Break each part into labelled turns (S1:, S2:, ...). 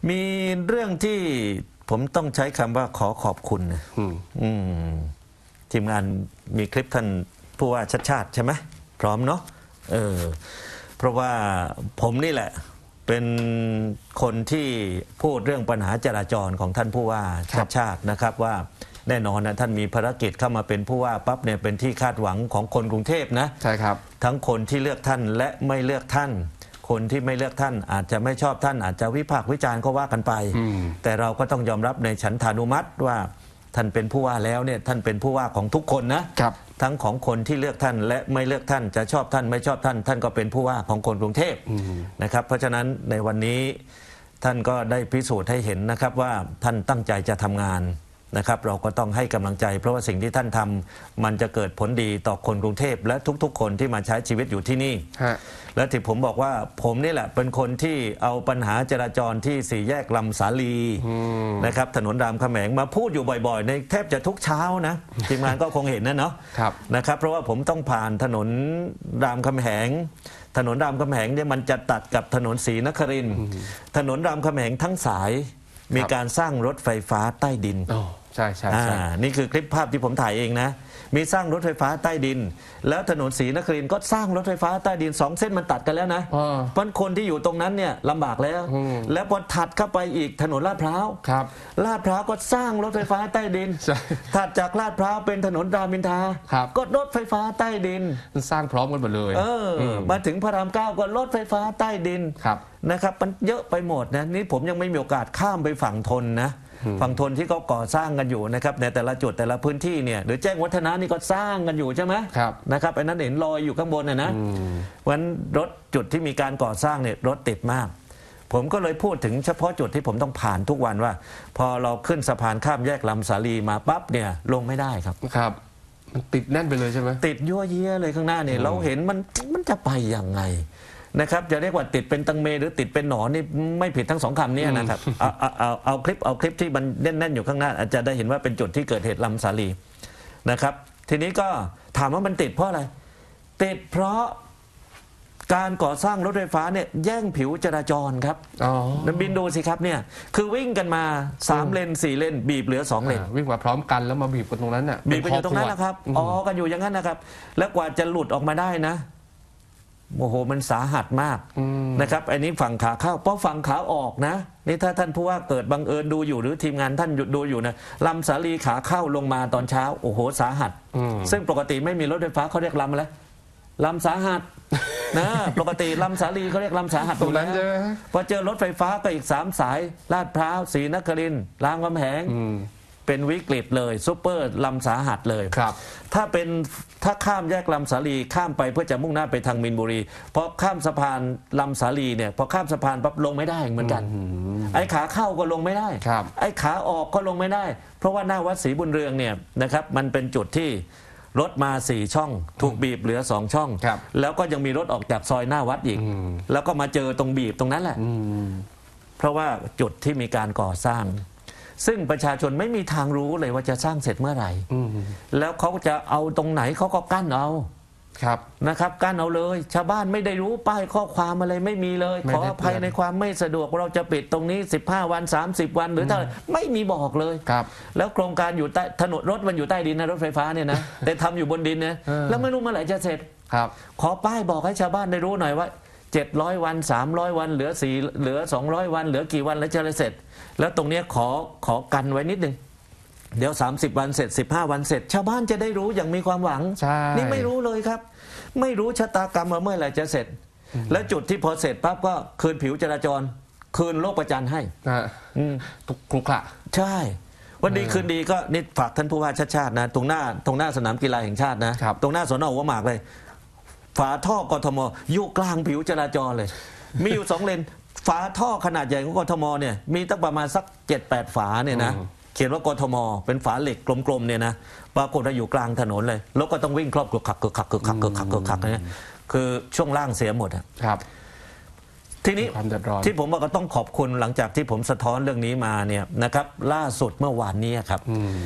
S1: มีเรื่องที่ผมต้องใช้คำว่าขอขอบคุณนะทีมงานมีคลิปท่านผู้ว่าชัดชาติใช่ไหมพร้อมเนาะเพราะว่าผมนี่แหละเป็นคนที่พูดเรื่องปัญหาจราจรของท่านผู้ว่าชัดชาตินะครับว่าแน่นอนนะท่านมีภารกิจเข้ามาเป็นผู้ว่าปั๊บเนี่ยเป็นที่คาดหวังของคนกรุงเทพนะ
S2: ใช่ครับ
S1: ทั้งคนที่เลือกท่านและไม่เลือกท่านคนที่ไม่เลือกท่านอาจจะไม่ชอบท่านอาจจะวิพากษ์วิจารณ์ก็ว่ากันไปแต่เราก็ต้องยอมรับในฉันทานุมัติว่าท่านเป็นผู้ว่าแล้วเนี่ยท่านเป็นผู้ว่าของทุกคนนะครับทั้งของคนที่เลือกท่านและไม่เลือกท่านจะชอบท่านไม่ชอบท่านท่านก็เป็นผู้ว่าของคนกรุงเทพนะครับเพราะฉะนั้นในวันนี้ท่านก็ได้พิสูจน์ให้เห็นนะครับว่าท่านตั้งใจจะทำงานนะครับเราก็ต้องให้กำลังใจเพราะว่าสิ่งที่ท่านทำมันจะเกิดผลดีต่อคนกรุงเทพและทุกๆคนที่มาใช้ชีวิตอยู่ที่นี่และที่ผมบอกว่าผมนี่แหละเป็นคนที่เอาปัญหาจราจรที่สี่แยกลำสาลีนะครับถนนรามคำแหงมาพูดอยู่บ่อยๆในแทบจะทุกเช้านะทีมงานก็คงเห็นนะเนาะนะครับเพราะว่าผมต้องผ่านถนนรามคำแหงถนนรามคำแหงเนี่ยมันจะตัดกับถนนศรีนครินทร์ถนนรามคำแหงทั้งสายมีการสร้างรถไฟฟ้าใต้ดิน
S2: ใช่
S1: นี่คือคลิปภาพที่ผมถ่ายเองนะมีสร้างรถไฟฟ้าใต้ดินแล้วถนนศรีนครินทร์ก็สร้างรถไฟฟ้าใต้ดิน2 เส้นมันตัดกันแล้วนะเพราะคนที่อยู่ตรงนั้นเนี่ยลำบากแล้วแล้วพอถัดเข้าไปอีกถนนลาดพร้าวลาดพร้าวก็สร้างรถไฟฟ้าใต้ดินถัดจากลาดพร้าวเป็นถนนรามอินทราก็รถไฟฟ้าใต้ดิน
S2: สร้างพร้อมกันหมดเลย
S1: มาถึงพระราม 9ก็รถไฟฟ้าใต้ดินนะครับมันเยอะไปหมดนะนี่ผมยังไม่มีโอกาสข้ามไปฝั่งทนนะฝั่งทนที่เขาก่อสร้างกันอยู่นะครับในแต่ละจุดแต่ละพื้นที่เนี่ยหรือแจ้งวัฒนะนี่ก็สร้างกันอยู่ใช่ไหมนะครับไอ้นั้นเห็นลอยอยู่ข้างบนนะวันรถจุดที่มีการก่อสร้างเนี่ยรถติดมากผมก็เลยพูดถึงเฉพาะจุดที่ผมต้องผ่านทุกวันว่าพอเราขึ้นสะพานข้ามแยกลำสาลีมาปั๊บเนี่ยลงไม่ได้ครับ
S2: มันติดแน่นไปเลยใช่ไหม
S1: ติดยั่วเยี่ยเลยข้างหน้าเนี่ยเราเห็นมันจะไปยังไงนะครับจะเรียกว่าติดเป็นตังเมหรือติดเป็นหนอนนี่ไม่ผิดทั้ง2 คำนี้นะครับเอาคลิปที่มันแน่นๆอยู่ข้างหน้าอาจจะได้เห็นว่าเป็นจุดที่เกิดเหตุลำสาลีนะครับทีนี้ก็ถามว่ามันติดเพราะอะไรติดเพราะการก่อสร้างรถไฟฟ้าเนี่ยแย่งผิวจราจรครับบินดูสิครับเนี่ยคือวิ่งกันมา3 เลน 4 เลนบีบเหลือ2 เลน
S2: วิ่งมาพร้อมกันแล้วมาบีบกันตรงนั้นน่ะ
S1: บีบกันอยู่ตรงนั้นนะครับกันอยู่อย่างนั้นนะครับแล้วกว่าจะหลุดออกมาได้นะโอ้โหมันสาหัสมากนะครับอันนี้ฝั่งขาเข้าเพราะฝั่งขาออกนะนี่ถ้าท่านผู้ว่าเกิดบังเอิญดูอยู่หรือทีมงานท่านดูอยู่นะลำสาลีขาเข้าลงมาตอนเช้าโอ้โหสาหัสซึ่งปกติไม่มีรถไฟฟ้าเขาเรียกลำอะไรลำสาหัสนะปกติลำสาลีเขาเรียกลำสาหัส
S2: ตรงนั้น
S1: พอเจอรถไฟฟ้าก็อีก3 สายลาดพร้าวศรีนครินทร์รามคำแหงเป็นวิกฤตเลยซุปเปอร์ลำสาหัสเลยถ้าข้ามแยกลำสาลีข้ามไปเพื่อจะมุ่งหน้าไปทางมีนบุรีพอข้ามสะพานลำสาลีเนี่ยพอข้ามสะพานปั๊บลงไม่ได้เหมือนกันไอ้ขาเข้าก็ลงไม่ได้ไอ้ขาออกก็ลงไม่ได้เพราะว่าหน้าวัดศรีบุญเรืองเนี่ยนะครับมันเป็นจุดที่รถมา4 ช่องถูกบีบเหลือ2 ช่องแล้วก็ยังมีรถออกจากซอยหน้าวัดอีกแล้วก็มาเจอตรงบีบตรงนั้นแหละเพราะว่าจุดที่มีการก่อสร้างซึ่งประชาชนไม่มีทางรู้เลยว่าจะสร้างเสร็จเมื่อไหร่แล้วเขาจะเอาตรงไหนเขาก็กั้นเอานะครับกั้นเอาเลยชาวบ้านไม่ได้รู้ป้ายข้อความอะไรไม่มีเลยขออภัยในความไม่สะดวกเราจะปิดตรงนี้15 วัน30 วันหรือเท่าไหร่ไม่มีบอกเลยแล้วโครงการอยู่ใต้ถนนรถมันอยู่ใต้ดินนะรถไฟฟ้าเนี่ยนะแต่ทำอยู่บนดินเนี่ยแล้วไม่รู้เมื่อไหร่จะเสร็จขอป้ายบอกให้ชาวบ้านได้รู้หน่อยว่า700 วัน300 วันเหลือ200 วันเหลือกี่วันแล้วจะเสร็จแล้วตรงนี้ขอกันไว้นิดนึงเดี๋ยว30 วันเสร็จ15 วันเสร็จชาวบ้านจะได้รู้อย่างมีความหวังนี่ไม่รู้เลยครับไม่รู้ชะตากรรมว่าเมื่อไหร่จะเสร็จแล้วจุดที่พอเสร็จปั๊บก็คืนผิวจราจรคืนโลกประจันให้
S2: คลุกคละ
S1: ใช่วันดีคืนดีก็นี่ฝากท่านผู้ว่าชาตินะตรงหน้าสนามกีฬาแห่งชาตินะตรงหน้าสน.หัวหมากเลยฝาท่อกทมอยู่กลางผิวจราจรเลยมีอยู่2 เลนฝาท่อขนาดใหญ่ของกทมเนี่ยมีตั้งประมาณสัก 7-8 ฝาเนี่ยนะเขียนว่ากทมเป็นฝาเหล็กกลมๆเนี่ยนะปรากฏว่าอยู่กลางถนนเลยแล้วก็ต้องวิ่งครอบกึกขักเนี่ยคือช่วงล่างเสียหมด
S2: ครับ
S1: ทีนี้ที่ผมบอกก็ต้องขอบคุณหลังจากที่ผมสะท้อนเรื่องนี้มาเนี่ยนะครับล่าสุดเมื่อวานนี้ครับ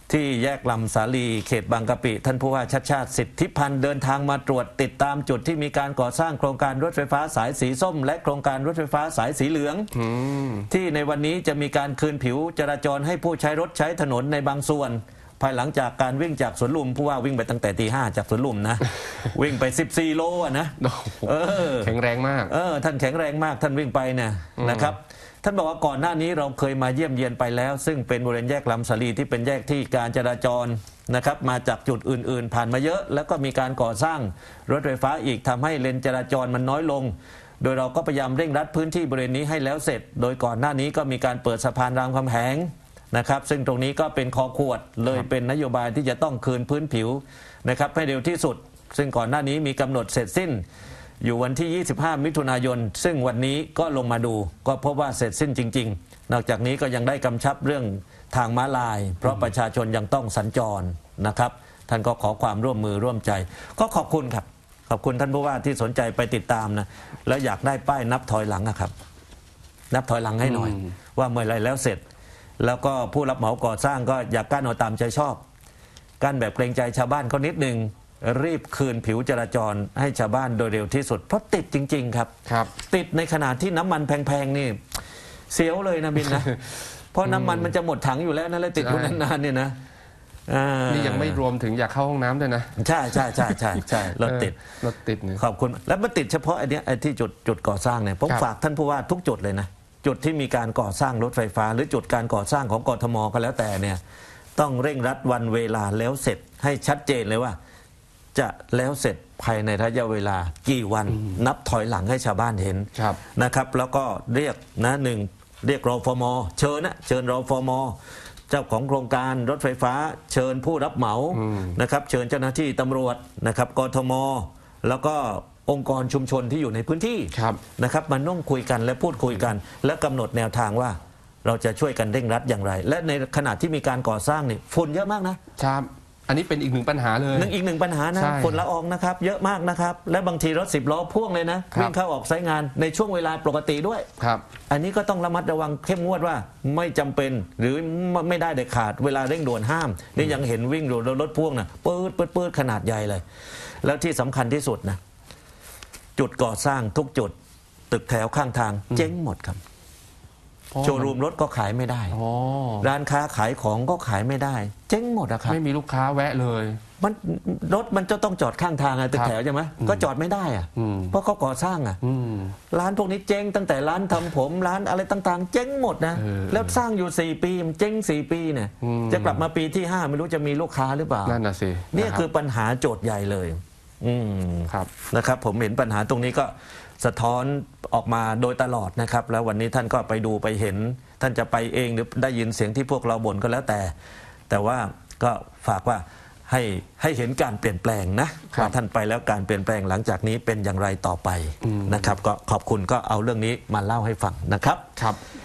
S1: ที่แยกลำสาลีเขตบางกะปิท่านผู้ว่าชัดชาติสิทธิพันธ์เดินทางมาตรวจติดตามจุดที่มีการก่อสร้างโครงการรถไฟฟ้าสายสีส้มและโครงการรถไฟฟ้าสายสีเหลืองที่ในวันนี้จะมีการคืนผิวจราจรให้ผู้ใช้รถใช้ถนนในบางส่วนภายหลังจากการวิ่งจากสวนลุมผู้ว่าวิ่งไปตั้งแต่ตี 5จากสวนลุมนะ วิ่งไป14 โลนะ
S2: แข็งแรงมาก
S1: ท่านแข็งแรงมากท่านวิ่งไปเนี่ยนะครับท่านบอกว่าก่อนหน้านี้เราเคยมาเยี่ยมเยียนไปแล้วซึ่งเป็นบริเวณแยกลำสาลีที่เป็นแยกที่การจราจรนะครับมาจากจุดอื่นๆผ่านมาเยอะแล้วก็มีการก่อสร้างรถไฟฟ้าอีกทำให้เลนจราจรมันน้อยลงโดยเราก็พยายามเร่งรัดพื้นที่บริเวณนี้ให้แล้วเสร็จโดยก่อนหน้านี้ก็มีการเปิดสะพานรามคำแหงนะครับซึ่งตรงนี้ก็เป็นคอขวดเลยเป็นนโยบายที่จะต้องคืนพื้นผิวนะครับให้เร็วที่สุดซึ่งก่อนหน้านี้มีกำหนดเสร็จสิ้นอยู่วันที่ 25 มิถุนายนซึ่งวันนี้ก็ลงมาดูก็พบว่าเสร็จสิ้นจริงๆนอกจากนี้ก็ยังได้กำชับเรื่องทางม้าลายเพราะประชาชนยังต้องสัญจรนะครับท่านก็ขอความร่วมมือร่วมใจก็ขอบคุณครับขอบคุณท่านผู้ว่าที่สนใจไปติดตามนะแล้วอยากได้ป้ายนับถอยหลังครับนับถอยหลังให้หน่อยว่าเมื่อไรแล้วเสร็จแล้วก็ผู้รับเหมาก่อสร้างก็อยากกั้นเอาตามใจชอบกั้นแบบเกรงใจชาวบ้านเขานิดนึงรีบคืนผิวจราจรให้ชาวบ้านโดยเร็วที่สุดเพราะติดจริงๆครับติดในขณะที่น้ำมันแพงๆนี่เสียวเลยนะบินนะเพราะน้ำมันมันจะหมดถังอยู่แล้วนะแล้วติดอยู่นานๆเนี่ยนะ
S2: นี่ยังไม่รวมถึงอยากเข้าห้องน้ำด้วยนะ
S1: ใช่รถติดขอบคุณแล้วมันติดเฉพาะไอ้ที่จุดก่อสร้างเนี่ยผมฝากท่านผู้ว่าทุกจุดเลยนะจุดที่มีการก่อสร้างรถไฟฟ้าหรือจุดการก่อสร้างของกทมก็แล้วแต่เนี่ยต้องเร่งรัดวันเวลาแล้วเสร็จให้ชัดเจนเลยว่าจะแล้วเสร็จภายในระยะเวลากี่วันนับถอยหลังให้ชาวบ้านเห็นนะครับแล้วก็เรียกนะหนึ่งเรียกรฟม.เชิญรฟม.เจ้าของโครงการรถไฟฟ้าเชิญผู้รับเหมานะครับเชิญเจ้าหน้าที่ตำรวจนะครับกทม.แล้วก็องค์กรชุมชนที่อยู่ในพื้นที่นะครับมานั่งคุยกันและพูดคุยกันและกำหนดแนวทางว่าเราจะช่วยกันเร่งรัดอย่างไรและในขณะที่มีการก่อสร้างนี่ฝุ่นเยอะมากนะครับ
S2: อันนี้เป็นอีกหนึ่งปัญหาเลย
S1: อีกหนึ่งปัญหานะฝุ่นละอองนะครับเยอะมากนะครับและบางทีรถ10 ล้อพ่วงเลยนะวิ่งเข้าออกใช้งานในช่วงเวลาปกติด้วยอันนี้ก็ต้องระมัดระวังเข้มงวดว่าไม่จำเป็นหรือไม่ได้เด็ดขาดเวลาเร่งด่วนห้ามนี่ยังเห็นวิ่งรถพ่วงนะปื๊ดขนาดใหญ่เลยแล้วที่สำคัญที่สุดนะจุดก่อสร้างทุกจุดตึกแถวข้างทางเจ๊งหมดครับโชว์รูมรถก็ขายไม่ได้ร้านค้าขายของก็ขายไม่ได้เจ๊งหมดอะครับ
S2: ไม่มีลูกค้าแวะเลย
S1: รถมันจะต้องจอดข้างทางตึกแถวใช่ไหมก็จอดไม่ได้อะเพราะเขาก่อสร้างอะร้านพวกนี้เจ๊งตั้งแต่ร้านทำผมร้านอะไรต่างๆเจ๊งหมดนะแล้วสร้างอยู่4 ปีมันเจ๊ง4 ปีเนี่ยจะกลับมาปีที่5ไม่รู้จะมีลูกค้าหรือเปล่า
S2: นั่นน่ะสิ
S1: นี่คือปัญหาโจทย์ใหญ่เลยนะครับผมเห็นปัญหาตรงนี้ก็สะท้อนออกมาโดยตลอดนะครับแล้ววันนี้ท่านก็ไปดูไปเห็นท่านจะไปเองหรือได้ยินเสียงที่พวกเราบ่นก็แล้วแต่ว่าก็ฝากว่าให้เห็นการเปลี่ยนแปลงนะว่าท่านไปแล้วการเปลี่ยนแปลงหลังจากนี้เป็นอย่างไรต่อไปนะครับก็ขอบคุณก็เอาเรื่องนี้มาเล่าให้ฟังนะครับ